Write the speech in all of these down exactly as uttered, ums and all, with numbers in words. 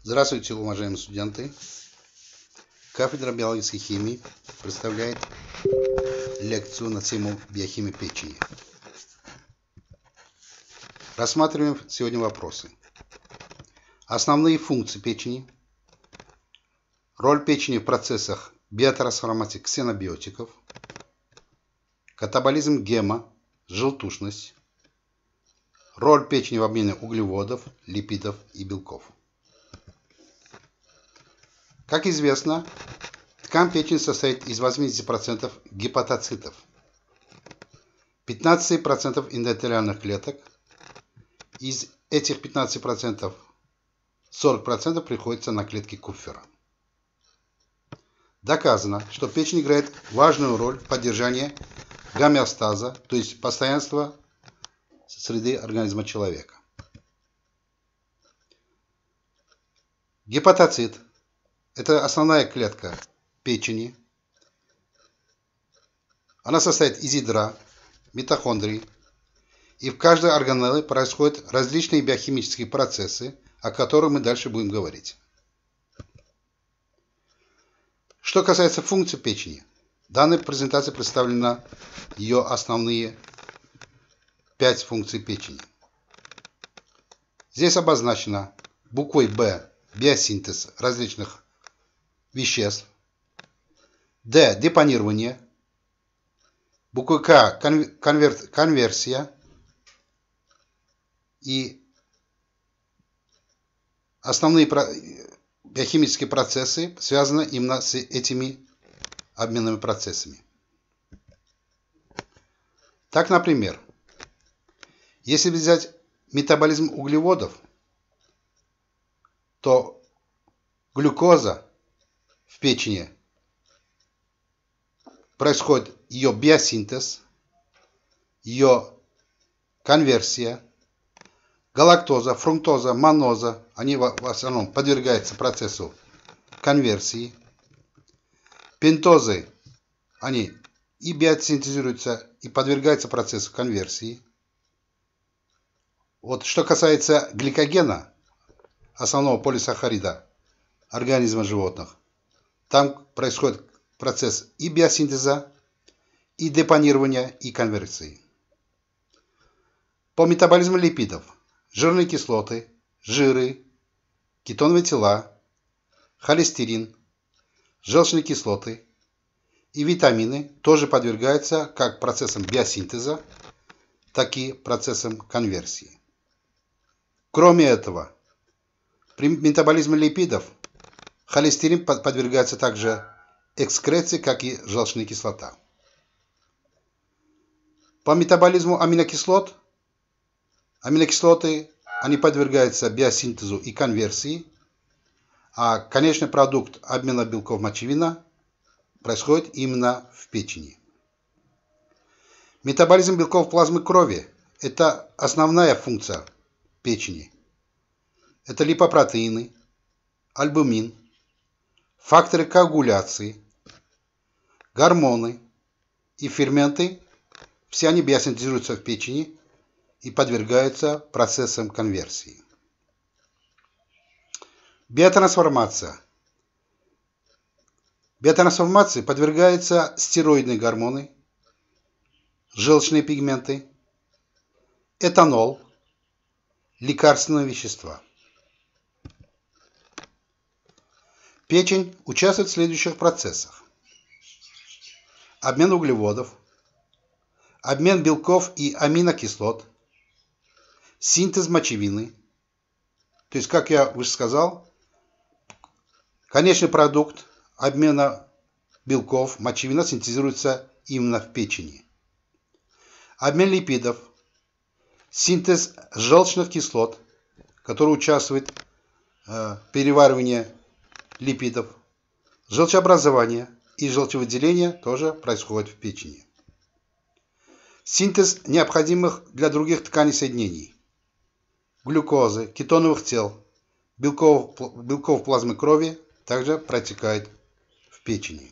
Здравствуйте, уважаемые студенты! Кафедра биологической химии представляет лекцию на тему биохимии печени. Рассматриваем сегодня вопросы. Основные функции печени, роль печени в процессах биотрансформации ксенобиотиков, катаболизм гема, желтушность, роль печени в обмене углеводов, липидов и белков. Как известно, ткань печени состоит из восьмидесяти процентов гепатоцитов, пятнадцати процентов эндотелиальных клеток. Из этих пятнадцати процентов сорок процентов приходится на клетки Купфера. Доказано, что печень играет важную роль в поддержании гомеостаза, то есть постоянства среды организма человека. Гепатоцит – это основная клетка печени. Она состоит из ядра, митохондрий, и в каждой органелле происходят различные биохимические процессы, о которых мы дальше будем говорить. Что касается функций печени, в данной презентации представлены ее основные пять функций печени. Здесь обозначено буквой Б биосинтез различных веществ, Д депонирование, буквой К конвер... конверсия и основные биохимические процессы связаны именно с этими обменными процессами. Так, например, если взять метаболизм углеводов, то глюкоза в печени происходит ее биосинтез, ее конверсия. Галактоза, фруктоза, маноза, они в основном подвергаются процессу конверсии. Пентозы, они и биосинтезируются, и подвергаются процессу конверсии. Вот что касается гликогена, основного полисахарида организма животных, там происходит процесс и биосинтеза, и депонирования, и конверсии. По метаболизму липидов жирные кислоты, жиры, кетоновые тела, холестерин, желчные кислоты и витамины тоже подвергаются как процессам биосинтеза, так и процессам конверсии. Кроме этого, при метаболизме липидов холестерин подвергается также экскреции, как и желчная кислота. По метаболизму аминокислот Аминокислоты, они подвергаются биосинтезу и конверсии, а конечный продукт обмена белков мочевина происходит именно в печени. Метаболизм белков плазмы крови – это основная функция печени. Это липопротеины, альбумин, факторы коагуляции, гормоны и ферменты. Все они биосинтезируются в печени и подвергаются процессам конверсии. Биотрансформация. Биотрансформации подвергаются стероидные гормоны, желчные пигменты, этанол, лекарственные вещества. Печень участвует в следующих процессах: обмен углеводов, обмен белков и аминокислот, синтез мочевины. То есть, как я уже сказал, конечный продукт обмена белков мочевина синтезируется именно в печени. Обмен липидов, синтез желчных кислот, который участвует в переваривании липидов, желчеобразование и желчевыделение тоже происходит в печени. Синтез необходимых для других тканей соединений: глюкозы, кетоновых тел, белков, белков плазмы крови также протекает в печени.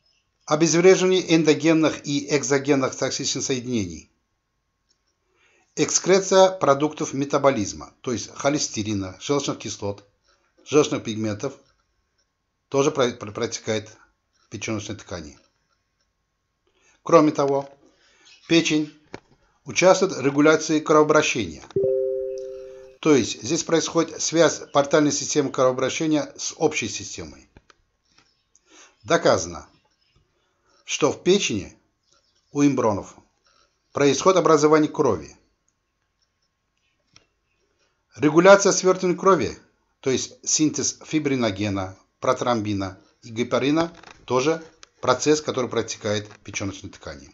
Обезвреживание эндогенных и экзогенных токсичных соединений. Экскреция продуктов метаболизма, то есть холестерина, желчных кислот, желчных пигментов, тоже протекает в печеночной ткани. Кроме того, печень участвует в регуляции кровообращения. То есть здесь происходит связь портальной системы кровообращения с общей системой. Доказано, что в печени у эмбрионов происходит образование крови. Регуляция свертывания крови, то есть синтез фибриногена, протромбина и гепарина, тоже процесс, который протекает в печеночной ткани.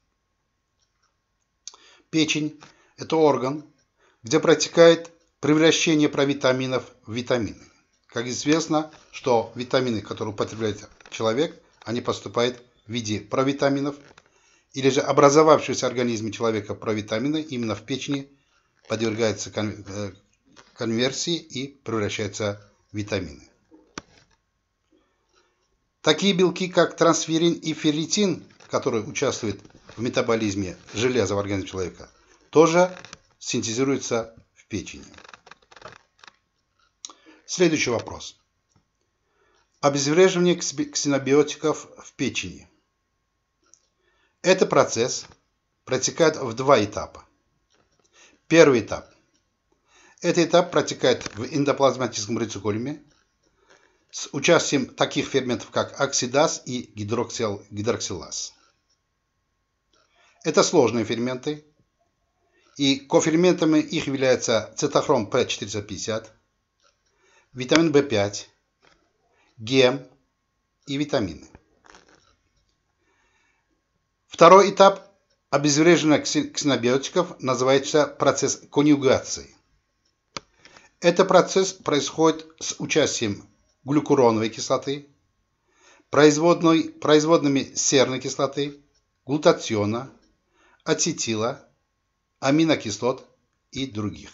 Печень – это орган, где протекает превращение провитаминов в витамины. Как известно, что витамины, которые употребляет человек, они поступают в виде провитаминов, или же образовавшиеся в организме человека провитамины именно в печени подвергаются конверсии и превращаются в витамины. Такие белки, как трансферин и ферритин, которые участвуют в метаболизме железа в организме человека, тоже синтезируются в печени. Следующий вопрос. Обезвреживание ксенобиотиков в печени. Этот процесс протекает в два этапа. Первый этап. Этот этап протекает в эндоплазматическом ретикулуме с участием таких ферментов, как оксидаз и гидроксил, гидроксилаз. Это сложные ферменты, и коферментами их являются цитохром П четыреста пятьдесят, витамин В пять, гем и витамины. Второй этап обезвреживания ксенобиотиков называется процесс конъюгации. Этот процесс происходит с участием глюкуроновой кислоты, производной, производными серной кислоты, глутатиона, ацетила, аминокислот и других.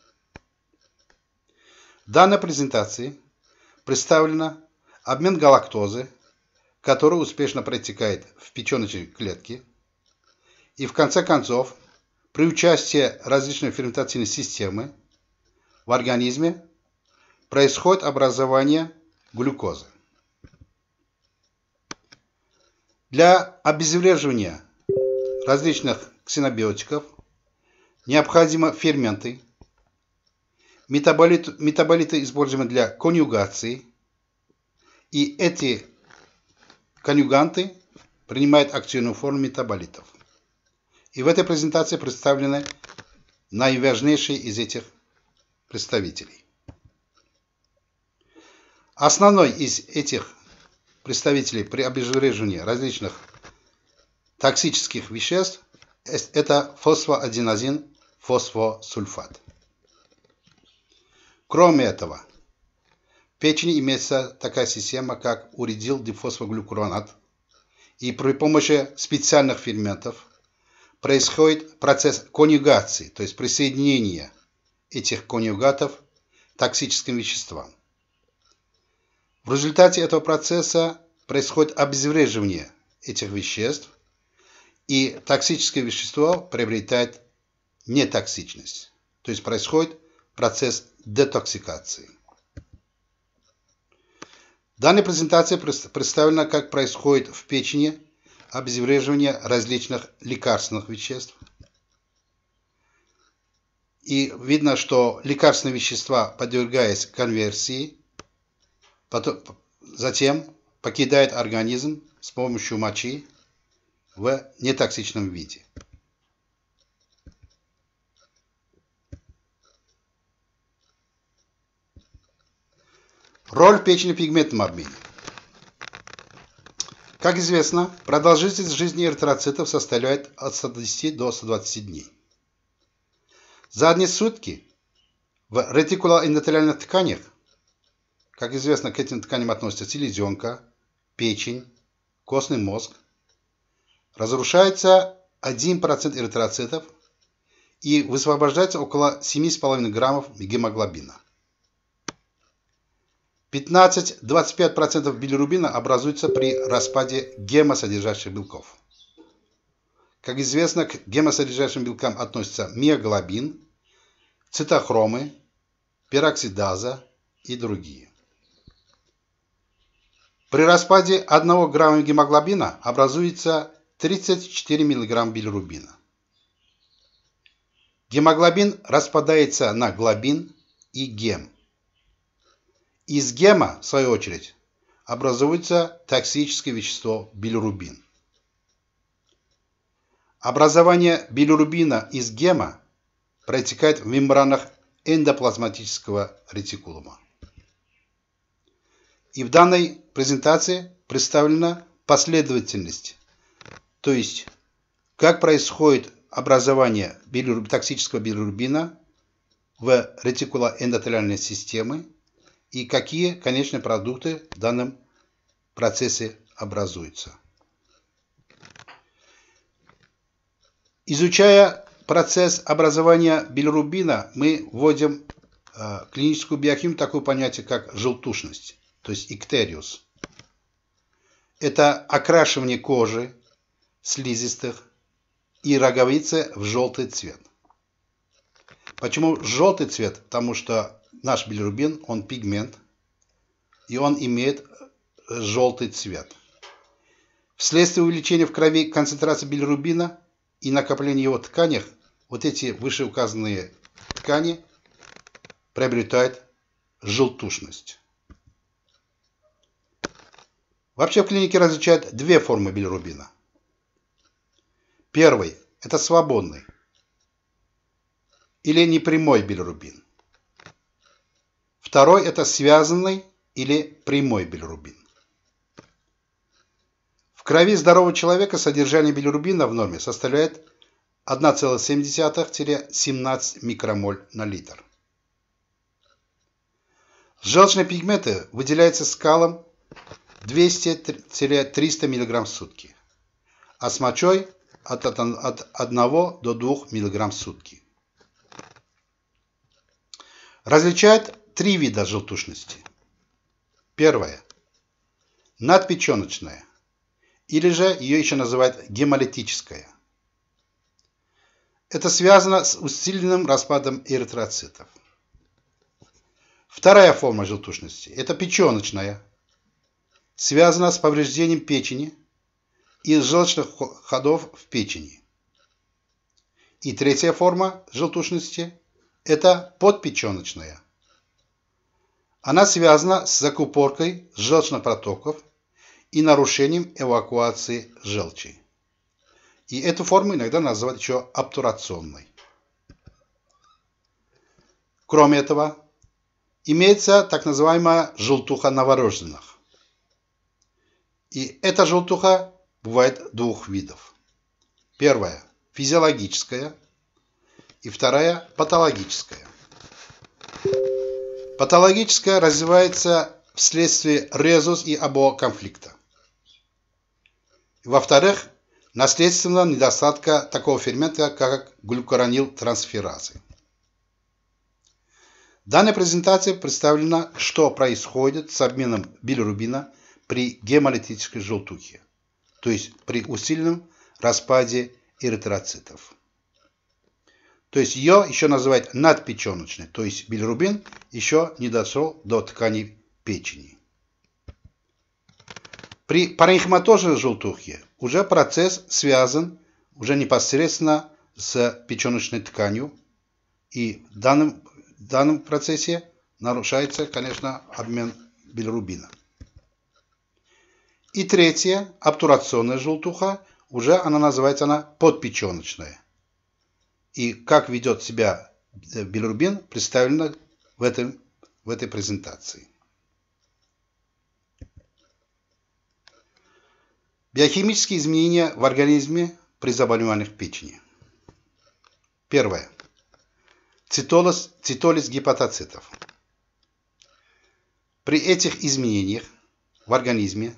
В данной презентации представлен обмен галактозы, который успешно протекает в печеночной клетке, и в конце концов, при участии различной ферментативной системы в организме происходит образование глюкозы. Для обезвреживания различных ксенобиотиков необходимы ферменты, метаболиты, метаболиты используемые для конъюгации, и эти конъюганты принимают активную форму метаболитов. И в этой презентации представлены наиважнейшие из этих представителей. Основной из этих представителей при обезвреживании различных токсических веществ – это фосфоаденозин, фосфосульфат. Кроме этого, в печени имеется такая система, как уридилдифосфоглюкуронат, и при помощи специальных ферментов происходит процесс конъюгации, то есть присоединения этих конъюгатов к токсическим веществам. В результате этого процесса происходит обезвреживание этих веществ, и токсическое вещество приобретает нетоксичность, то есть происходит процесс детоксикации. В данной презентации представлено, как происходит в печени обезвреживание различных лекарственных веществ. И видно, что лекарственные вещества, подвергаясь конверсии, потом, затем покидают организм с помощью мочи в нетоксичном виде. Роль печени в пигментном обмене. Как известно, продолжительность жизни эритроцитов составляет от ста десяти до ста двадцати дней. За одни сутки в ретикулоэндотелиальных тканях, как известно, к этим тканям относятся селезенка, печень, костный мозг, разрушается один процент эритроцитов и высвобождается около семи с половиной граммов гемоглобина. пятнадцать — двадцать пять процентов билирубина образуется при распаде гемосодержащих белков. Как известно, к гемосодержащим белкам относятся миоглобин, цитохромы, пероксидаза и другие. При распаде одного грамма гемоглобина образуется тридцать четыре миллиграмма билирубина. Гемоглобин распадается на глобин и гем. Из гема, в свою очередь, образуется токсическое вещество билирубин. Образование билирубина из гема протекает в мембранах эндоплазматического ретикулума. И в данной презентации представлена последовательность, то есть как происходит образование билируб... токсического билирубина в ретикулоэндотелиальной системе и какие конечные продукты в данном процессе образуются. Изучая процесс образования билирубина, мы вводим в клиническую биохимию такое понятие, как желтушность, то есть иктериус. Это окрашивание кожи, слизистых и роговицы в желтый цвет. Почему желтый цвет? Потому что наш билирубин, он пигмент, и он имеет желтый цвет. Вследствие увеличения в крови концентрации билирубина и накопления его в тканях, вот эти вышеуказанные ткани приобретают желтушность. Вообще в клинике различают две формы билирубина. Первый – это свободный или непрямой билирубин. Второй – это связанный или прямой билирубин. В крови здорового человека содержание билирубина в норме составляет одна целая семь десятых — семнадцать микромоль на литр. Желчные пигменты выделяются скалом двести — триста миллиграмм в сутки, а с мочой от одного до двух миллиграмм в сутки. Различают три вида желтушности. Первое. Надпеченочная, или же ее еще называют гемолитическая. Это связано с усиленным распадом эритроцитов. Вторая форма желтушности – это печеночная, связана с повреждением печени и желчных ходов в печени. И третья форма желтушности – это подпеченочная. Она связана с закупоркой желчных протоков и нарушением эвакуации желчи. И эту форму иногда называют еще обтурационной. Кроме этого, имеется так называемая желтуха новорожденных. И эта желтуха бывает двух видов. Первая – физиологическая, и вторая – патологическая. Патологическая развивается вследствие резус и або-конфликта. Во-вторых, наследственного недостатка такого фермента, как глюкоронилтрансферазы. В данной презентации представлено, что происходит с обменом билирубина при гемолитической желтухе, то есть при усиленном распаде эритроцитов. То есть ее еще называют надпеченочной, то есть билирубин еще не дошел до тканей печени. При паренхиматозной желтухе уже процесс связан уже непосредственно с печеночной тканью, и в данном, в данном процессе нарушается, конечно, обмен билирубина. И третья, обтурационная желтуха, уже она называется она подпеченочная. И как ведет себя билирубин, представлено в, этом, в этой презентации. Биохимические изменения в организме при заболеваниях печени. Первое. Цитолиз, цитолиз гепатоцитов. При этих изменениях в организме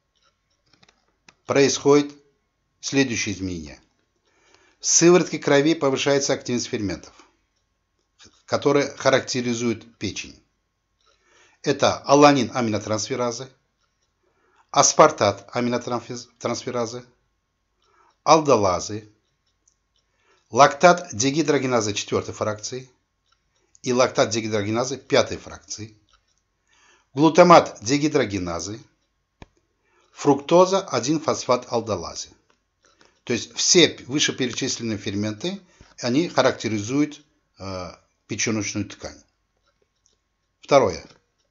происходит следующее изменение. В сыворотке крови повышается активность ферментов, которые характеризуют печень. Это аланин аминотрансферазы, аспартат аминотрансферазы, алдолазы, лактат дегидрогеназы четвертой фракции и лактат дегидрогеназы пятой фракции, глутамат дегидрогеназы, фруктоза один фосфат алдолазы. То есть все вышеперечисленные ферменты, они характеризуют э, печеночную ткань. Второе.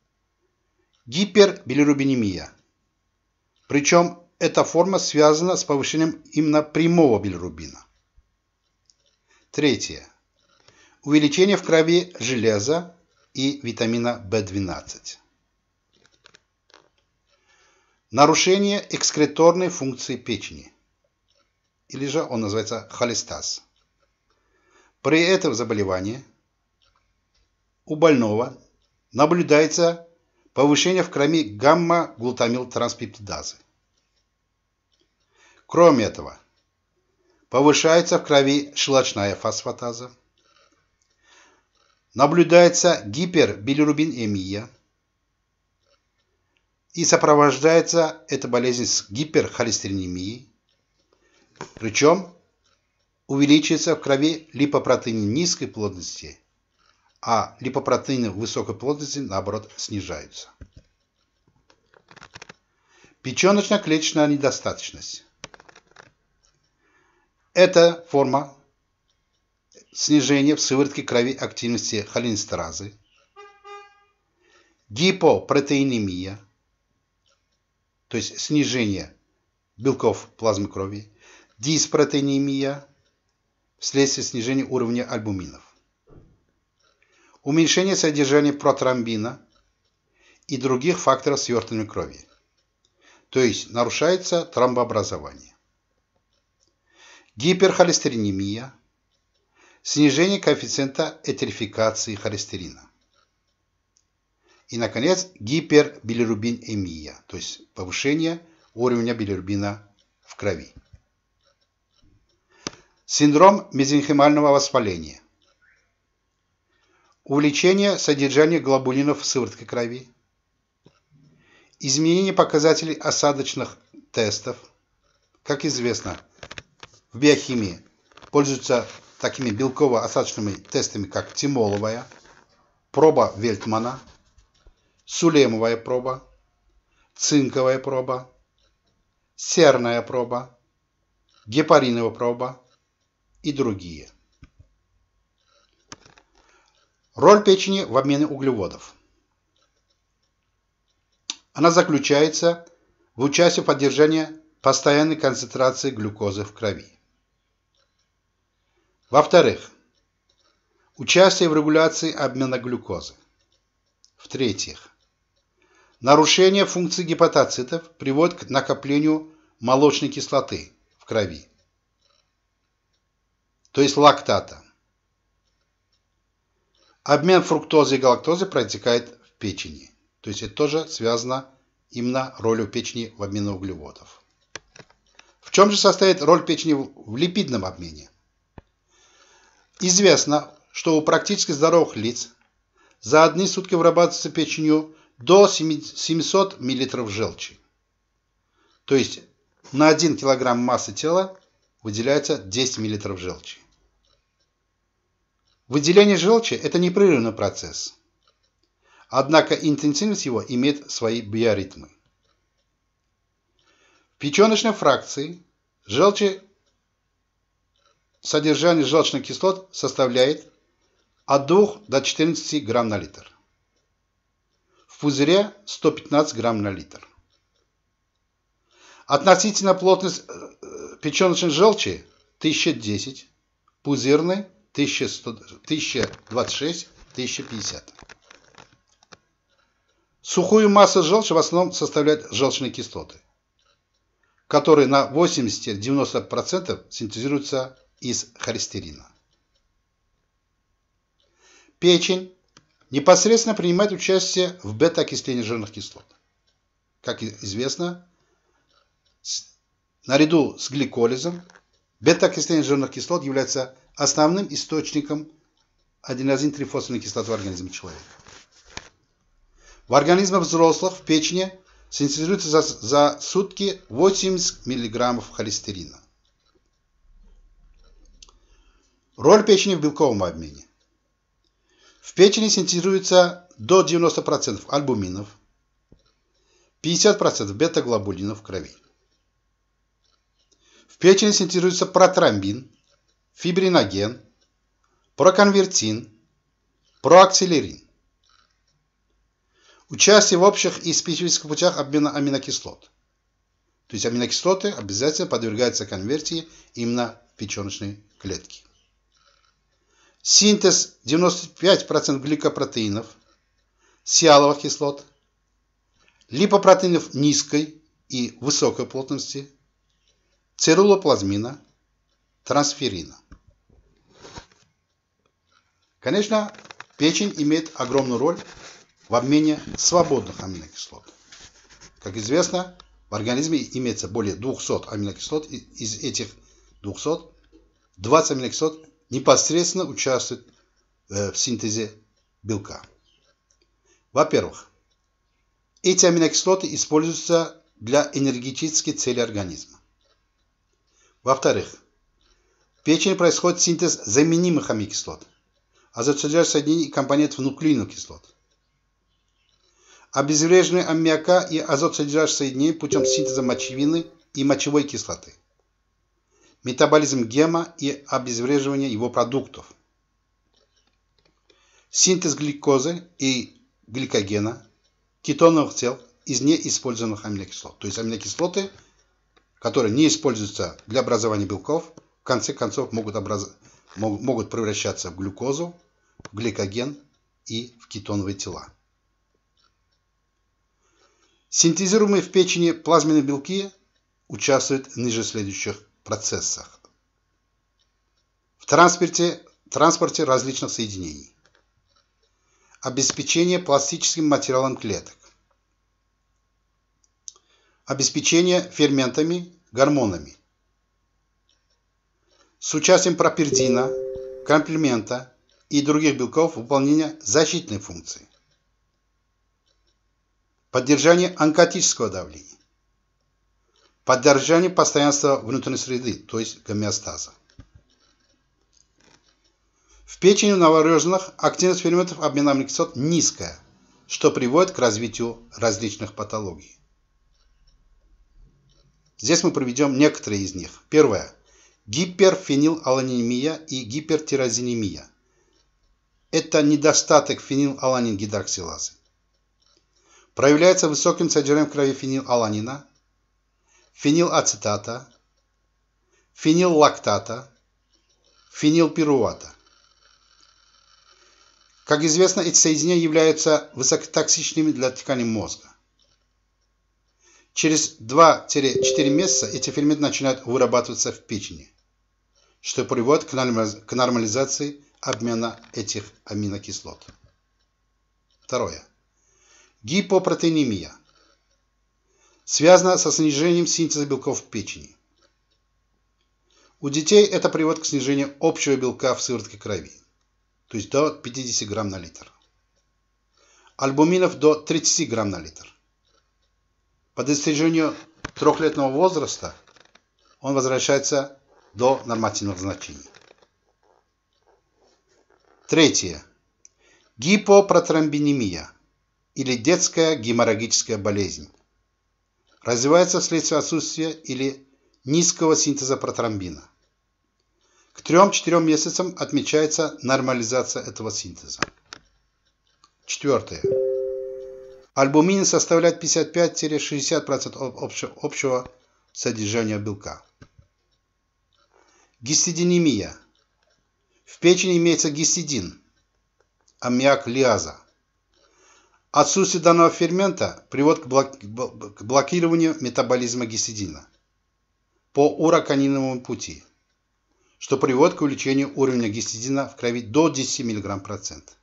Гипербилирубинемия. Причем эта форма связана с повышением именно прямого билирубина. Третье. Увеличение в крови железа и витамина бэ двенадцать. Нарушение экскреторной функции печени. Или же он называется холестаз. При этом заболевании у больного наблюдается повышение в крови гамма-глутамилтранспептидазы. Кроме этого, повышается в крови щелочная фосфатаза, наблюдается гипербилирубинемия и сопровождается эта болезнь с гиперхолестеринемией, причем увеличивается в крови липопротеины низкой плотности, а липопротеины высокой плотности, наоборот, снижаются. Печеночно-клеточная недостаточность. Это форма снижения в сыворотке крови активности холинестеразы, гипопротеинемия, то есть снижение белков плазмы крови, диспротеинемия вследствие снижения уровня альбуминов, уменьшение содержания протромбина и других факторов свертывания крови, то есть нарушается тромбообразование, гиперхолестеринемия, снижение коэффициента этерификации холестерина. И, наконец, гипербилирубинемия, то есть повышение уровня билирубина в крови. Синдром мезенхимального воспаления. Увеличение содержания глобулинов в сыворотке крови. Изменение показателей осадочных тестов. Как известно, в биохимии пользуются такими белково-осадочными тестами, как тимоловая, проба Вельтмана, сулемовая проба, цинковая проба, серная проба, гепариновая проба и другие. Роль печени в обмене углеводов. Она заключается в участии в поддержании постоянной концентрации глюкозы в крови. Во-вторых, участие в регуляции обмена глюкозы. В-третьих, нарушение функции гепатоцитов приводит к накоплению молочной кислоты в крови, то есть лактата. Обмен фруктозы и галактозы протекает в печени, то есть это тоже связано именно ролью печени в обмене углеводов. В чем же состоит роль печени в липидном обмене? Известно, что у практически здоровых лиц за одни сутки вырабатывается печенью до семисот миллилитров желчи. То есть на один килограмм массы тела выделяется десять миллилитров желчи. Выделение желчи – это непрерывный процесс. Однако интенсивность его имеет свои биоритмы. В печеночной фракции желчи содержание желчных кислот составляет от двух до четырнадцати грамм на литр. В пузыре сто пятнадцать грамм на литр. Относительно плотность печеночной желчи тысяча десять, пузырной тысяча двадцать шесть — тысяча пятьдесят. Сухую массу желчи в основном составляют желчные кислоты, которые на восемьдесят — девяносто процентов синтезируются из холестерина. Печень непосредственно принимает участие в бета-окислении жирных кислот. Как известно, наряду с гликолизом бета-окисление жирных кислот является основным источником аденозин-трифосфольной кислоты в организме человека. В организме взрослых в печени синтезируется за, за сутки восемьдесят миллиграммов холестерина. Роль печени в белковом обмене. В печени синтезируется до девяноста процентов альбуминов, пятьдесят процентов бета-глобулинов в крови. В печени синтезируется протромбин, фибриноген, проконвертин, проакселерин. Участие в общих и специфических путях обмена аминокислот. То есть аминокислоты обязательно подвергаются конверсии именно в печеночной клетке. Синтез девяносто пять процентов гликопротеинов, сиаловых кислот, липопротеинов низкой и высокой плотности, церулоплазмина, трансферина. Конечно, печень имеет огромную роль в обмене свободных аминокислот. Как известно, в организме имеется более двухсот аминокислот. Из этих двухсот двадцать аминокислот непосредственно участвуют в синтезе белка. Во-первых, эти аминокислоты используются для энергетической цели организма. Во-вторых, в печени происходит синтез заменимых аминокислот, азотсодержащих соединений и компонентов нуклеиновых кислот. Обезвреживание аммиака и азотсодержащих соединений путем синтеза мочевины и мочевой кислоты. Метаболизм гема и обезвреживание его продуктов. Синтез глюкозы и гликогена, кетоновых тел из неиспользованных аминокислот. То есть аминокислоты, которые не используются для образования белков, в конце концов могут, образ... могут превращаться в глюкозу, в гликоген и в кетоновые тела. Синтезируемые в печени плазменные белки участвуют в ниже следующих процессах. В транспорте, транспорте различных соединений. Обеспечение пластическим материалом клеток. Обеспечение ферментами, гормонами. С участием пропердина, комплемента и других белков выполнения защитной функции. Поддержание онкотического давления. Поддержание постоянства внутренней среды, то есть гомеостаза. В печени у новорожденных активность ферментов обмена аминокислот низкая, что приводит к развитию различных патологий. Здесь мы приведем некоторые из них. Первое. Гиперфенилаланинемия и гипертирозинемия. Это недостаток фенилаланин-гидроксилазы. Проявляется высоким содержанием в крови фенилаланина, фенилацетата, фениллактата, фенилпируата. Как известно, эти соединения являются высокотоксичными для тканей мозга. Через два-четыре месяца эти ферменты начинают вырабатываться в печени, что приводит к нормализации обмена этих аминокислот. Второе. Гипопротеинемия. Связана со снижением синтеза белков в печени. У детей это приводит к снижению общего белка в сыворотке крови, то есть до пятидесяти грамм на литр. Альбуминов до тридцати грамм на литр. По достижению трехлетнего возраста он возвращается до нормативных значений. Третье. Гипопротромбинемия или детская геморрагическая болезнь. Развивается вследствие отсутствия или низкого синтеза протромбина. К трём-четырём месяцам отмечается нормализация этого синтеза. Четвертое. Альбумин составляет пятьдесят пять - шестьдесят процентов общего содержания белка. Гистидинемия. В печени имеется гистидин, аммиак-лиаза. Отсутствие данного фермента приводит к блокированию метаболизма гистидина по ураканиновому пути, что приводит к увеличению уровня гистидина в крови до десяти миллиграмм процента.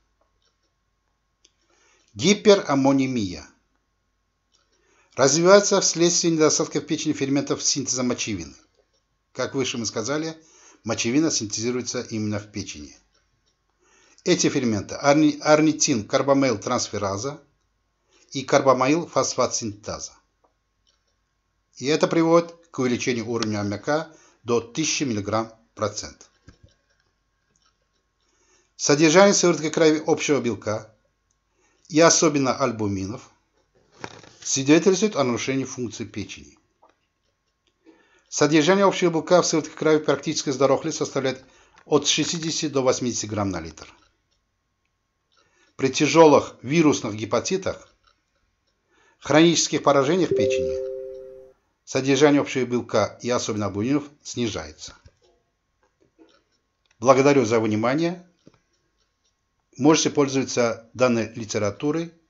Гипераммонемия. Развивается вследствие недостатка в печени ферментов синтеза мочевины. Как выше мы сказали, мочевина синтезируется именно в печени. Эти ферменты орнитин-карбамейл-трансфераза и карбамаил-фосфат-синтаза. И это приводит к увеличению уровня аммиака до тысячи миллиграмм процента. Содержание в сыворотке крови общего белка и особенно альбуминов свидетельствует о нарушении функции печени. Содержание общего белка в сыворотке крови практически здоровых лиц составляет от шестидесяти до восьмидесяти грамм на литр. При тяжелых вирусных гепатитах, хронических поражениях печени, содержание общего белка и особенно альбуминов снижается. Благодарю за внимание. Можете пользоваться данной литературой